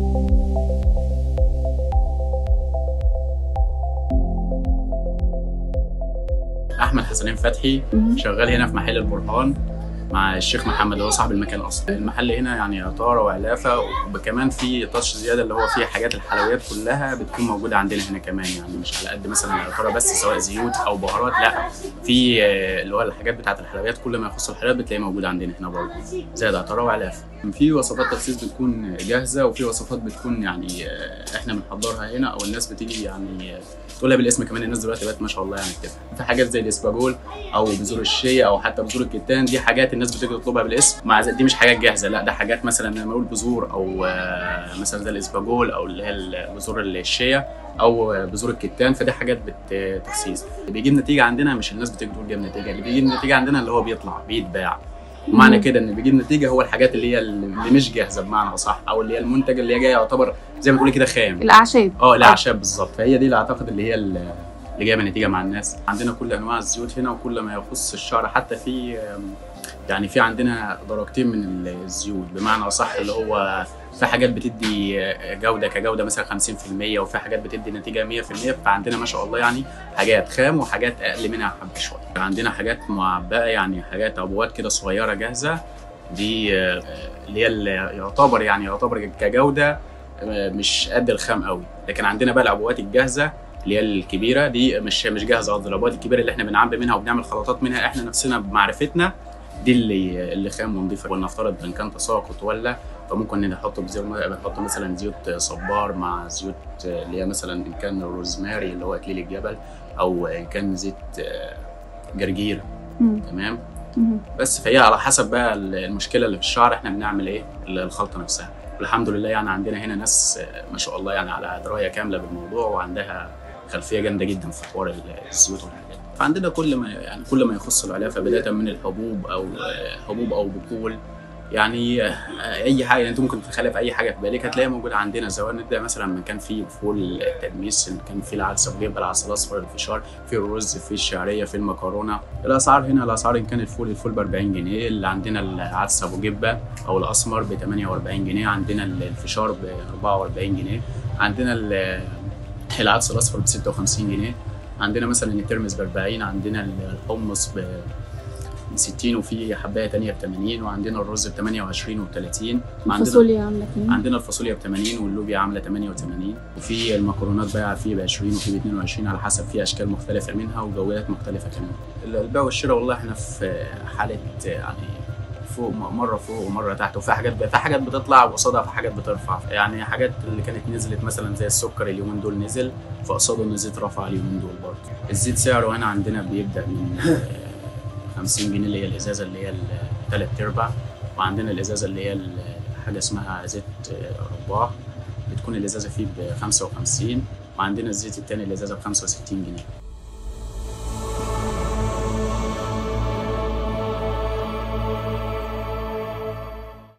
احمد حسنين فتحي شغال هنا في محل البرهان مع الشيخ محمد اللي هو صاحب المكان اصلا. المحل هنا يعني عطاره وعلافه، وكمان في تاتش زياده اللي هو فيه حاجات الحلويات كلها بتكون موجوده عندنا هنا كمان، يعني مش على قد مثلا العطاره بس سواء زيوت او بهارات، لا في اللي هو الحاجات بتاعت الحلويات، كل ما يخص الحلويات بتلاقيه موجود عندنا هنا برضه، زائد عطاره وعلافه. في وصفات تخسيس بتكون جاهزه، وفي وصفات بتكون يعني احنا بنحضرها هنا، او الناس بتيجي يعني تقولها بالاسم كمان. الناس دلوقتي بقت ما شاء الله يعني كده. في حاجات زي الاسباجول او بذور الشيا او حتى بذور الكتان، دي حاجات الناس بتيجي تطلبها بالاسم، مع دي مش حاجات جاهزه، لا ده حاجات مثلا لما نقول بذور او مثلا زي الاسباجول او اللي هي بذور الشيا او بذور الكتان، فدي حاجات تخسيس بيجيب نتيجه عندنا. مش الناس بتيجي تقول جاب نتيجه، اللي بيجيب نتيجه عندنا اللي هو بيطلع بيتباع. ومعنى كده ان بيجيب نتيجه هو الحاجات اللي هي اللي مش جاهزه بمعنى اصح، او اللي هي المنتج اللي هي جاي يعتبر زي ما تقولي كده خام، الاعشاب. الاعشاب بالظبط. فهي دي اللي اعتقد اللي هي اللي جايبه نتيجه مع الناس. عندنا كل انواع الزيوت هنا وكل ما يخص الشعر، حتى في يعني في عندنا درجتين من الزيوت بمعنى اصح، اللي هو في حاجات بتدي جوده كجوده مثلا 50%، وفي حاجات بتدي نتيجه 100%. فعندنا ما شاء الله يعني حاجات خام وحاجات اقل منها حبه شويه. عندنا حاجات معبأه، يعني حاجات عبوات كده صغيره جاهزه، دي اللي هي يعتبر كجوده مش قد الخام قوي. لكن عندنا بقى العبوات الجاهزه اللي هي الكبيره دي مش جاهزه، قصدي العبوات الكبيره اللي احنا بنعبي منها وبنعمل خلطات منها احنا نفسنا بمعرفتنا، دي اللي خام ونضيفه. ولنفترض ان كان تساقط ولا، فممكن نحط بنحط مثلا زيوت صبار مع زيوت اللي هي مثلا ان كان روزماري اللي هو اكليل الجبل، او ان كان زيت جرجير. تمام. بس فهي على حسب بقى المشكله اللي في الشعر احنا بنعمل ايه الخلطه نفسها. والحمد لله يعني عندنا هنا ناس ما شاء الله يعني على درايه كامله بالموضوع، وعندها خلفيه جامده جدا في حوار الزيوت والحاجات. فعندنا كل ما يخص العلافه، بدايه من الحبوب او حبوب او بقول، يعني اي حاجه انت ممكن تخلي في اي حاجه في بالك هتلاقيها موجوده عندنا. سواء نبدا مثلا من كان في فول التدميس، كان في العدس الابيض، العسل الاصفر، الفشار، في الرز، في الشعريه، في المكرونه. الاسعار هنا، الاسعار ان كان الفول ب 40 جنيه، اللي عندنا العدس ابو جبه او الاسمر ب 48 جنيه، عندنا الفشار ب 44 جنيه، عندنا العدس الاصفر ب 56 جنيه، عندنا مثلا الترمس ب 40، عندنا الحمص ب 60، وفي حبايه ثانيه ب 80، وعندنا الرز ب 28 وب 30. الفاصوليا عامله كام؟ عندنا الفاصوليا ب 80 واللوبيا عامله 88، وفي المكرونات بقى في ب 20 وفي ب 22 على حسب، في اشكال مختلفه منها وجودات مختلفه كمان. البيع والشراء والله احنا في حاله يعني فوق، مره فوق ومره تحت، وفي حاجات بتطلع وقصادها في حاجات بترفع. يعني حاجات اللي كانت نزلت مثلا زي السكر اليومين دول نزل، فقصاده ان الزيت رفع اليومين دول برضه. الزيت سعره هنا عندنا بيبدا من 50 جنيه اللي هي الازازه اللي هي الثلاث ارباع، وعندنا الازازه اللي هي حاجه اسمها زيت رباح، بتكون الازازه فيه ب 55، وعندنا الزيت الثاني الازازه ب 65 جنيه.